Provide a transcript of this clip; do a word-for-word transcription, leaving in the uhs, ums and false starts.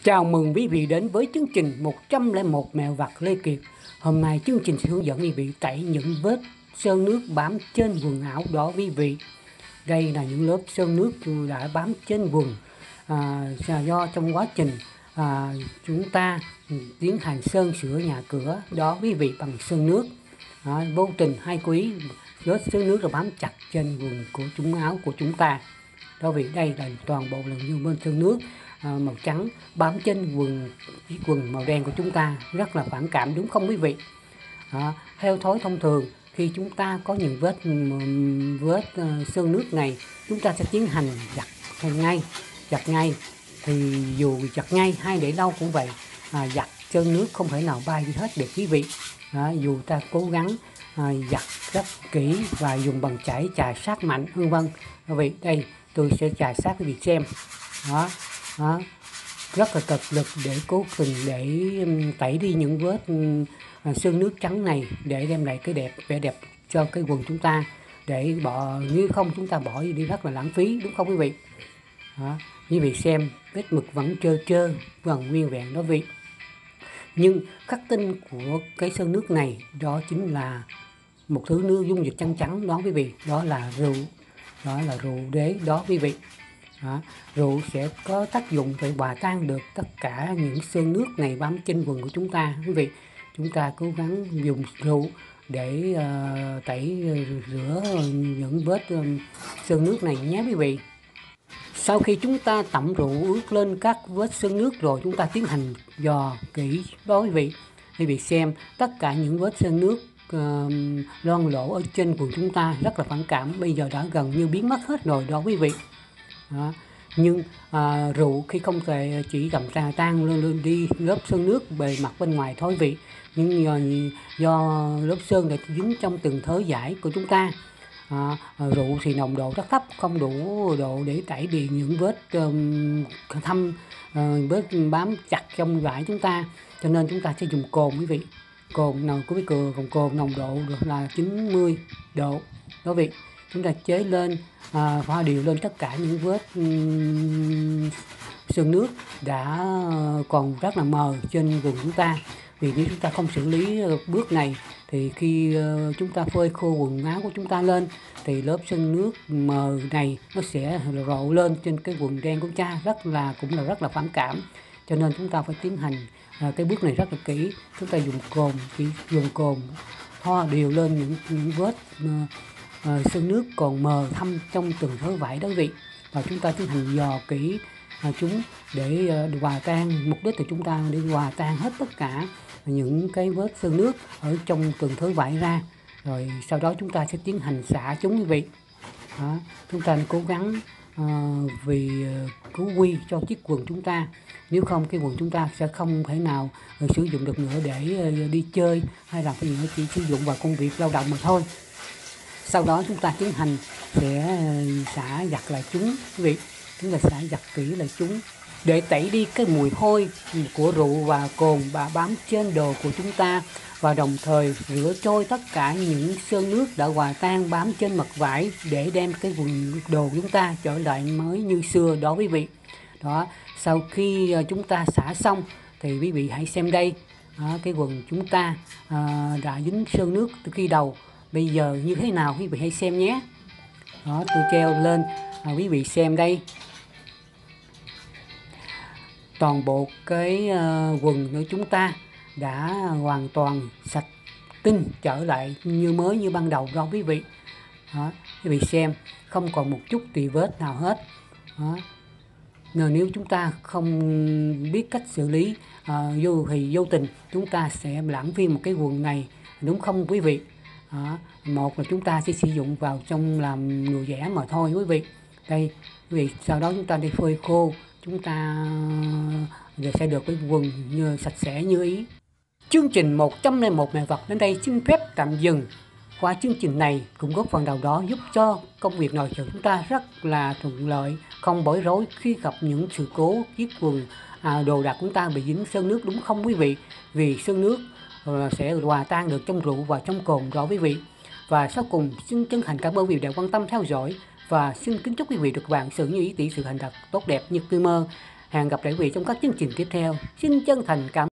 Chào mừng quý vị đến với chương trình một trăm lẻ một mẹo vặt Lê Kiệt. Hôm nay chương trình sẽ hướng dẫn quý vị tẩy những vết sơn nước bám trên quần áo đó quý vị. Đây là những lớp sơn nước đã bám trên quần à, do trong quá trình à, chúng ta tiến hành sơn sửa nhà cửa đó quý vị bằng sơn nước. À, vô tình hay cố ý vết sơn nước là bám chặt trên quần của chúng áo của chúng ta. Đó vì đây là toàn bộ là như bên sơn nước à, màu trắng bám trên quần chiếc quần màu đen của chúng ta, rất là phản cảm đúng không quý vị? À, theo thói thông thường khi chúng ta có những vết vết uh, sơn nước này, chúng ta sẽ tiến hành giặt ngay giặt ngay thì dù giặt ngay hay để lâu cũng vậy, à, giặt sơn nước không thể nào bay đi hết được quý vị. À, dù ta cố gắng à, giặt rất kỹ và dùng bằng chải chà sát mạnh vân vân. Quý vị, đây tôi sẽ chà sát quý vị xem. Đó, đó, rất là cực lực để cố tình để tẩy đi những vết uh, sơn nước trắng này để đem lại cái đẹp vẻ đẹp cho cái quần chúng ta, để bỏ như không chúng ta bỏ đi rất là lãng phí đúng không quý vị? Đó, quý vị xem vết mực vẫn trơ trơ vẫn nguyên vẹn đó quý vị. Nhưng khắc tinh của cái sơn nước này đó chính là một thứ nước dung dịch trắng trắng đó quý vị, đó là rượu, đó là rượu đế đó quý vị. Đó, rượu sẽ có tác dụng để hòa tan được tất cả những sơn nước này bám trên quần của chúng ta quý vị. Chúng ta cố gắng dùng rượu để uh, tẩy rửa những vết um, sơn nước này nhé quý vị. Sau khi chúng ta tẩm rượu ướt lên các vết sơn nước rồi, chúng ta tiến hành dò kỹ đó quý vị. Quý vị xem tất cả những vết sơn nước uh, loang lổ ở trên quần chúng ta rất là phản cảm, bây giờ đã gần như biến mất hết rồi đó quý vị. Đó. Nhưng à, rượu khi không thể chỉ làm ra tan lên, lên đi lớp sơn nước bề mặt bên ngoài thôi vị, nhưng do, do lớp sơn đã dính trong từng thớ vải của chúng ta. À, rượu thì nồng độ rất thấp, không đủ độ để tẩy đi những vết um, thâm uh, vết bám chặt trong vải chúng ta, cho nên chúng ta sẽ dùng cồn quý vị. Cồn nào của cái cồn cồn cồn nồng độ được là chín mươi độ đó vị. Chúng ta chế lên à, pha đều lên tất cả những vết um, sơn nước đã còn rất là mờ trên quần chúng ta. Vì nếu chúng ta không xử lý bước này thì khi uh, chúng ta phơi khô quần áo của chúng ta lên thì lớp sơn nước mờ này nó sẽ rộ lên trên cái quần đen của chúng ta, rất là cũng là rất là phản cảm. Cho nên chúng ta phải tiến hành uh, cái bước này rất là kỹ. Chúng ta dùng cồn, chỉ dùng cồn thoa đều lên những những vết uh, uh, sơn nước còn mờ thâm trong từng thớ vải đó quý vị, và chúng ta tiến hành dò kỹ uh, chúng để uh, hòa tan. Mục đích của chúng ta để hòa tan hết tất cả những cái vết sơn nước ở trong từng thớ vải ra, rồi sau đó chúng ta sẽ tiến hành xả chúng quý vị. Đó, chúng ta cố gắng uh, vì uh, cứu quy cho chiếc quần chúng ta, nếu không cái quần chúng ta sẽ không thể nào uh, sử dụng được nữa để uh, đi chơi hay là cái gì, chỉ sử dụng vào công việc lao động mà thôi. Sau đó chúng ta tiến hành sẽ uh, xả giặt lại chúng quý vị, chúng ta xả giặt kỹ lại chúng để tẩy đi cái mùi hôi của rượu và cồn bà bám trên đồ của chúng ta, và đồng thời rửa trôi tất cả những sơn nước đã hòa tan bám trên mặt vải để đem cái quần đồ của chúng ta trở lại mới như xưa đó quý vị. Đó, sau khi chúng ta xả xong thì quý vị hãy xem đây, đó, cái quần chúng ta à, đã dính sơn nước từ khi đầu, bây giờ như thế nào quý vị hãy xem nhé. Đó, tôi treo lên à, quý vị xem đây. Toàn bộ cái uh, quần của chúng ta đã hoàn toàn sạch tinh trở lại như mới như ban đầu đó quý vị. Đó, quý vị xem không còn một chút tì vết nào hết. Đó. Nếu chúng ta không biết cách xử lý uh, vô thì vô tình chúng ta sẽ lãng phí một cái quần này đúng không quý vị? Đó. Một là chúng ta sẽ sử dụng vào trong làm đồ vẽ mà thôi quý vị. Đây quý vị, sau đó chúng ta đi phơi khô, chúng ta sẽ được cái quần như sạch sẽ như ý. Chương trình một trăm lẻ một mẹo vặt đến đây xin phép tạm dừng. Qua chương trình này cũng góp phần nào đó giúp cho công việc nội trợ chúng ta rất là thuận lợi, không bối rối khi gặp những sự cố chiếc quần à, đồ đạc chúng ta bị dính sơn nước đúng không quý vị? Vì sơn nước uh, sẽ hòa tan được trong rượu và trong cồn đó quý vị. Và sau cùng xin chân thành cảm ơn quý vị đã quan tâm theo dõi, và xin kính chúc quý vị được vạn sự như ý, tỷ sự thành đạt tốt đẹp như cư mơ. Hẹn gặp lại quý vị trong các chương trình tiếp theo. Xin chân thành cảm